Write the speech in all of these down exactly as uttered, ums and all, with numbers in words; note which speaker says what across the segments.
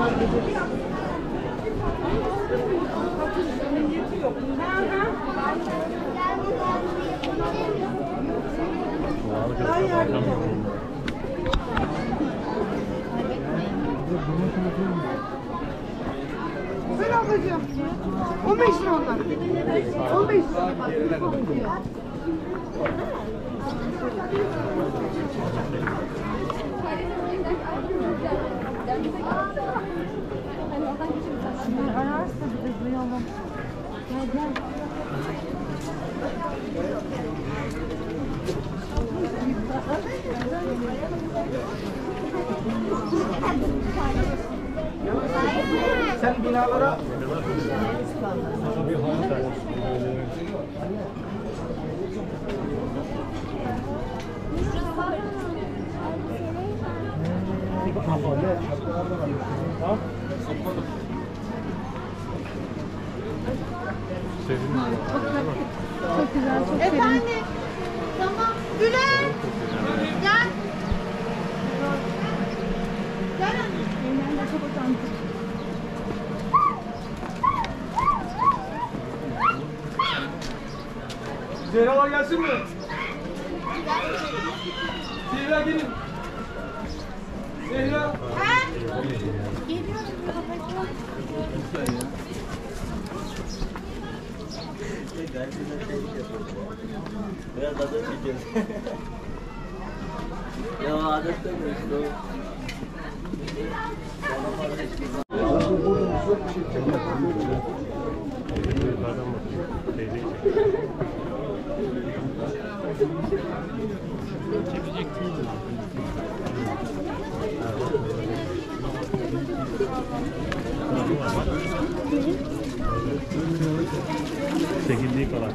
Speaker 1: Güzel ablacığım. on beş lira onlar. on beş lira.
Speaker 2: Şimdi ararsa bir de duyalım. Gel gel.
Speaker 3: Sen binalara
Speaker 2: Çok güzel, çok serin.
Speaker 1: Efendim. Tamam. Bülent. Gel. Gel anne.
Speaker 2: Eymen de çok otantik.
Speaker 3: Zehralar gelsin mi? Zehra gelin. Zehra.
Speaker 1: Ha?
Speaker 2: Geliyorum.
Speaker 4: Biraz adet çekiyoruz. Ya adet de mi işte o?
Speaker 5: Çekildiği kadar.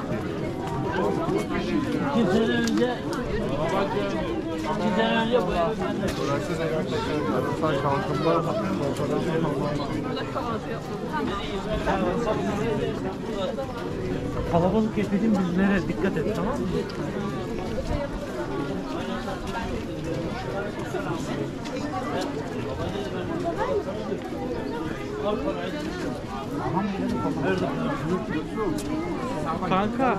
Speaker 4: İki sene önce İki sene önce bu ev bende.
Speaker 5: Sen kalkımda kalabalık yetişim bizlere dikkat et, tamam mı? Kanka.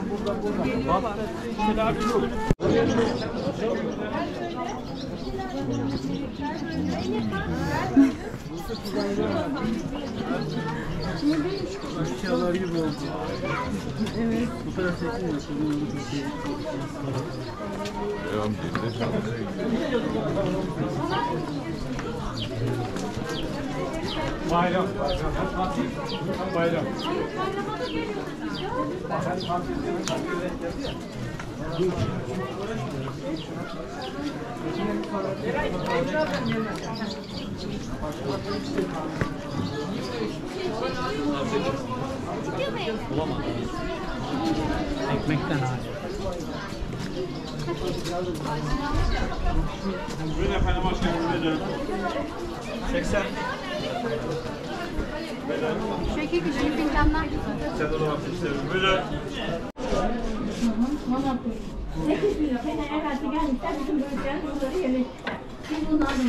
Speaker 4: Eşyalar gibi oldu. Evet. Bu kadar seçim yok.
Speaker 5: Devam edelim.
Speaker 3: Bayram. Bayram.
Speaker 4: Bulamadım. Ekmekten hali.
Speaker 5: Buyurun efendim, hoş geldiniz. seksen.
Speaker 2: Şekil küçük fincanlar.
Speaker 5: Sen de olmak istiyorum. Buyurun.
Speaker 2: sekiz bin lira. Sen eğer karşı gelmişler bizim bölgeler bunları yerleştirler. Biz bunu alın.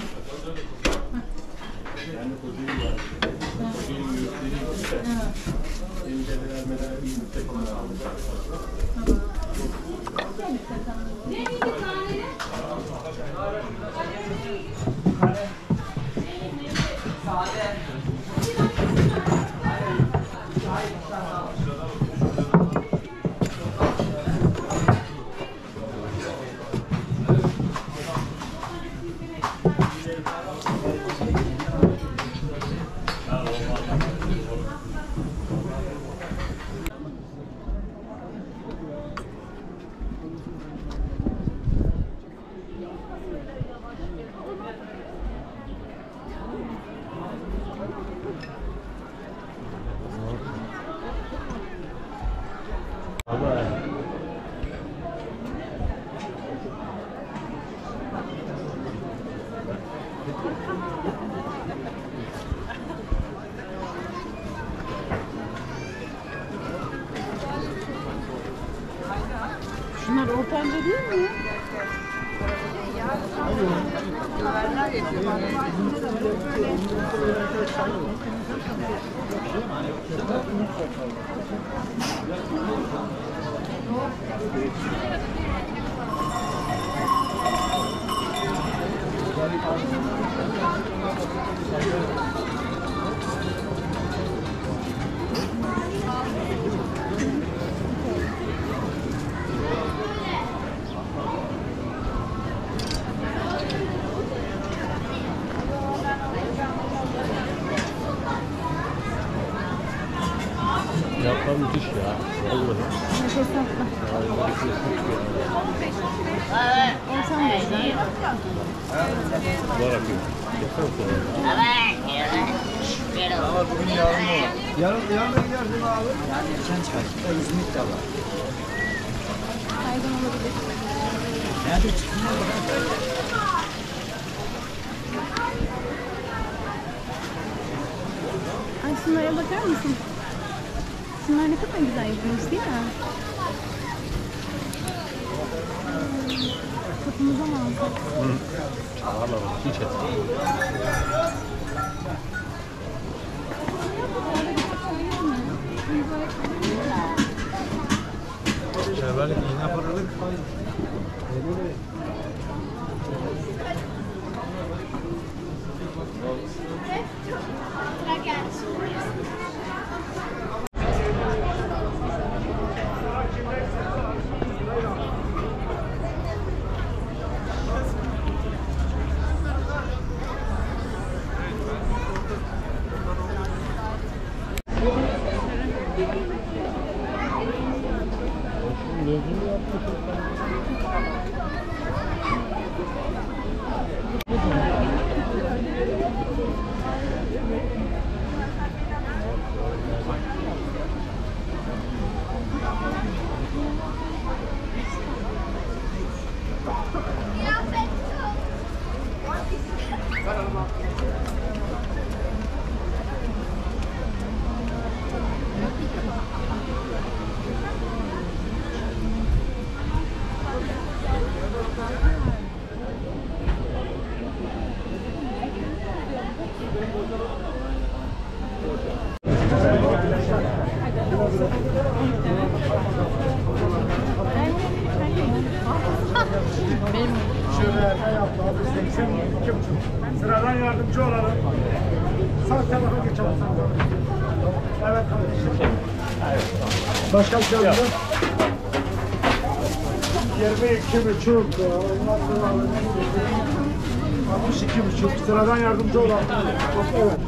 Speaker 2: Bunlar ortanca değil mi ya?
Speaker 4: Yapma müthiş ya. Vallahi.
Speaker 1: Nefes atma. Olsam da güzel.
Speaker 4: Var akıyor. Yapsana sonra.
Speaker 6: Ama bugün yarın mı var?
Speaker 3: Yarın yarın da gidersin abi.
Speaker 6: Yani erken çıkarttık da İzmit de var.
Speaker 1: Saygın olabilir.
Speaker 6: Nerede çıkmıyor?
Speaker 1: Ay şunlara bakar mısın? Şunlar ne kadar güzel yapılmış değil mi? Kapımıza mı alsak?
Speaker 4: Ağırlar onu. Hiç et.
Speaker 3: Şevvallik iğne fırladık. Sıradan yardımcı olalım. Sağ tarafa geçelim. Evet kardeşim. Başka bir şey yok. yirmi iki buçuk. Ondan sonra altmış iki buçuk. Sıradan yardımcı olalım. Evet.